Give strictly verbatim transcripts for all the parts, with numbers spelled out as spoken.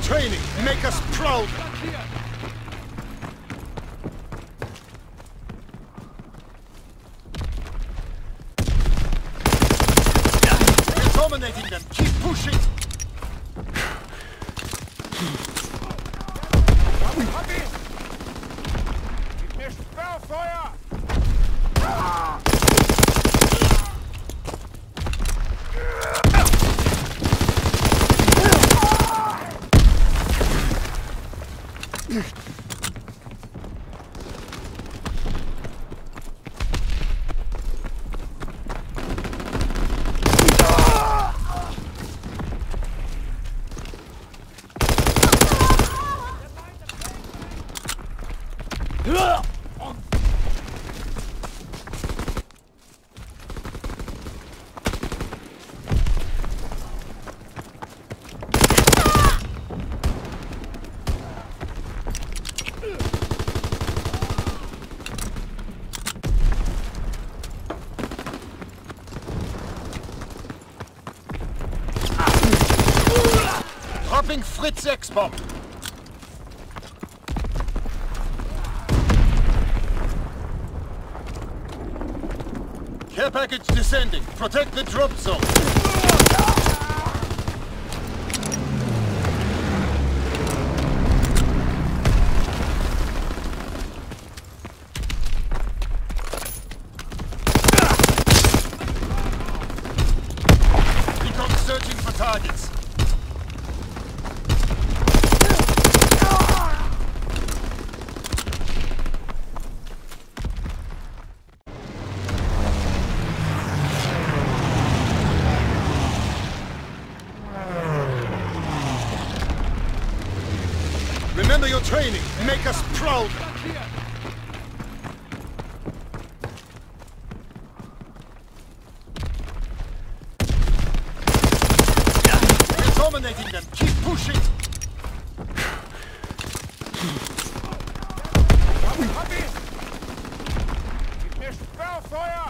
training. Make us proud. We're dominating them. Keep pushing. Gib mir Sperrfeuer! Dropping Fritz X-Bomb. Care package descending. Protect the drop zone. Recon searching for targets. Remember your training. Make us proud. We're dominating them. Keep pushing. Gib mir Sperrfeuer!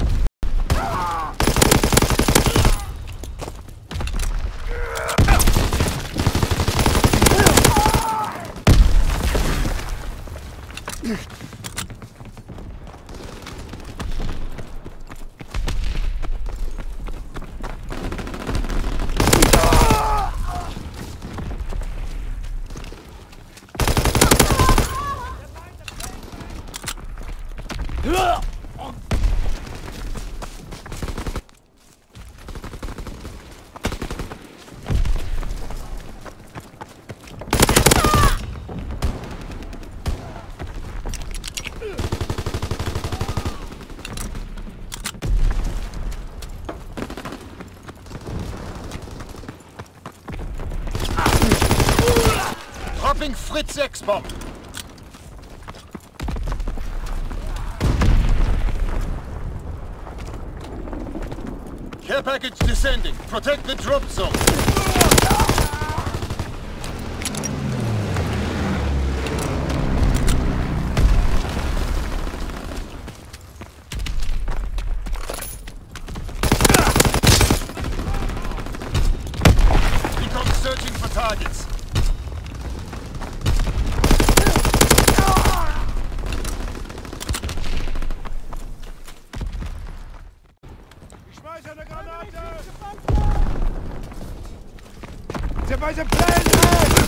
Dropping Fritz X-Bomb. Care package descending. Protect the drop zone. Recon searching for targets. Schmeiß eine Granate! Der bei dem Plan!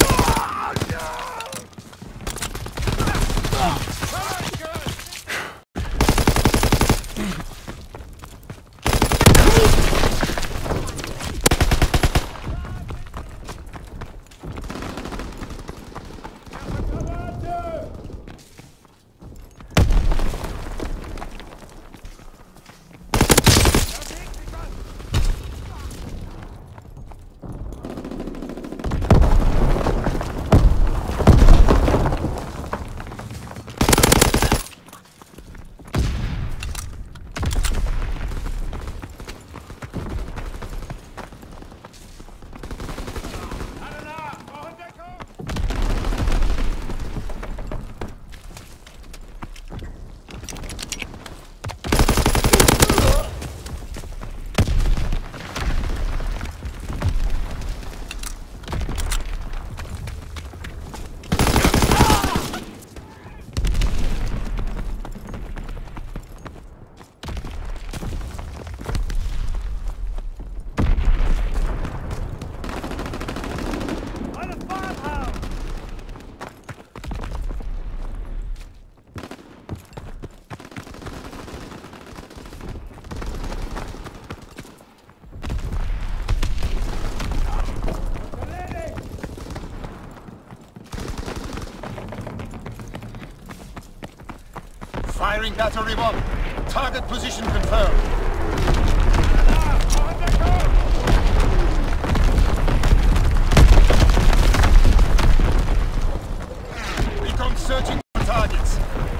Firing battery one. Target position confirmed. Recon searching for targets.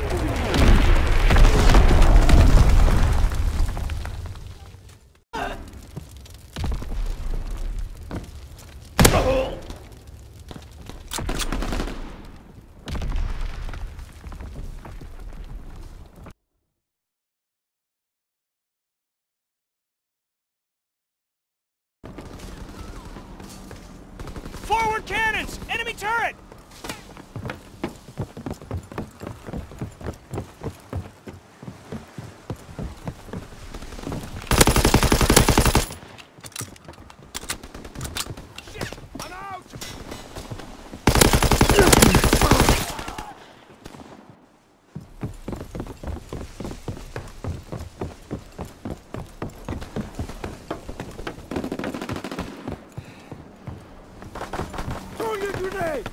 Forward cannons! Enemy turret! Shit! I'm out! Throwing a grenade!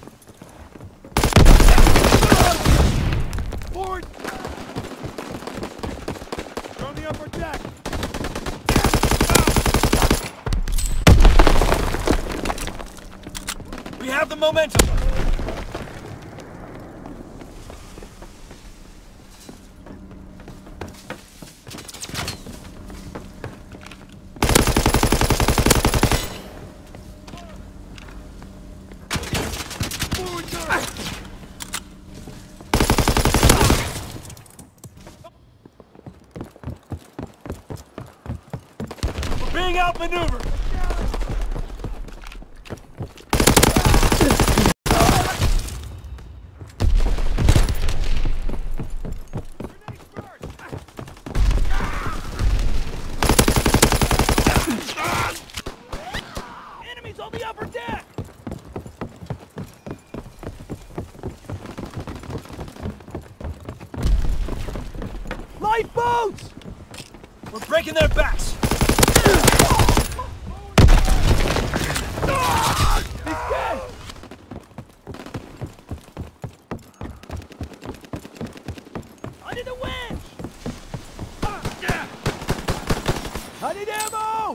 Forward! On the upper deck! We have the momentum! Forward turret! We're being outmaneuvered! Enemies on the upper deck! Lifeboats! We're breaking their backs! He's dead! Under the winch! I need ammo!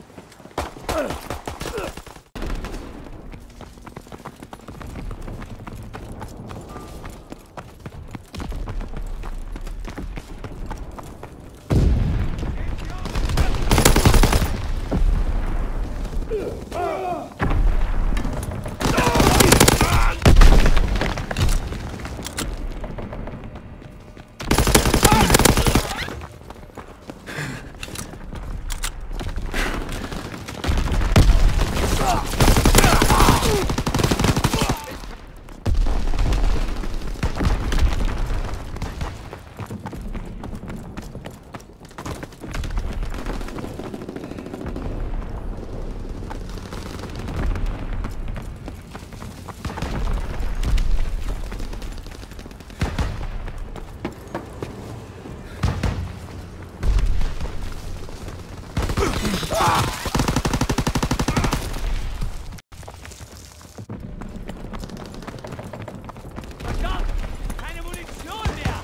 Verdammt! Keine Munition mehr!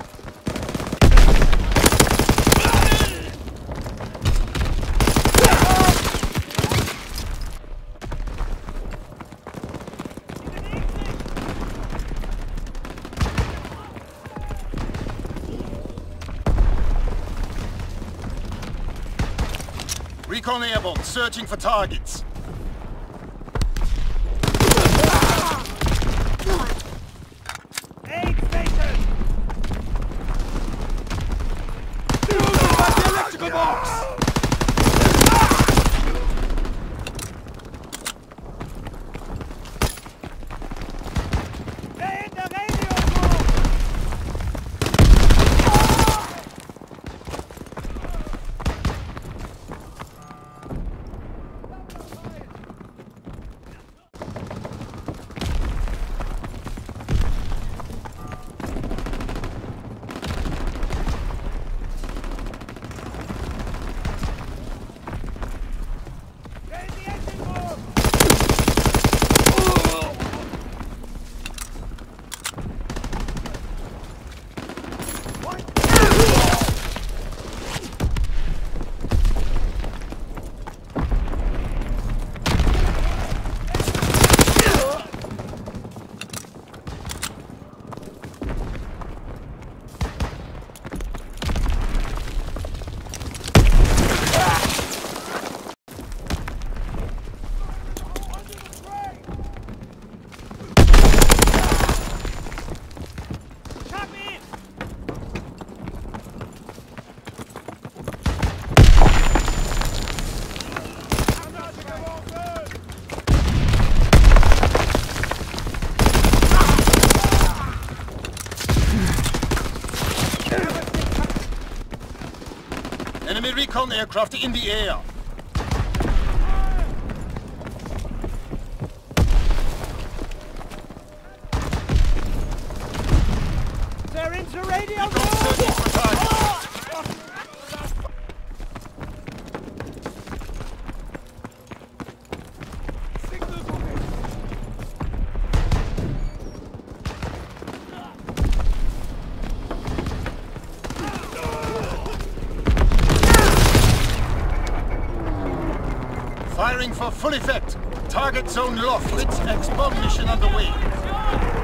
Recon airborne, searching for targets. Aid station! The electrical box! Wer in der Radio! Enemy recon aircraft in the air. They're into radio. Recon searching for targets. Signal to me. Firing for full effect. Target zone locked. It's X-bomb mission underway.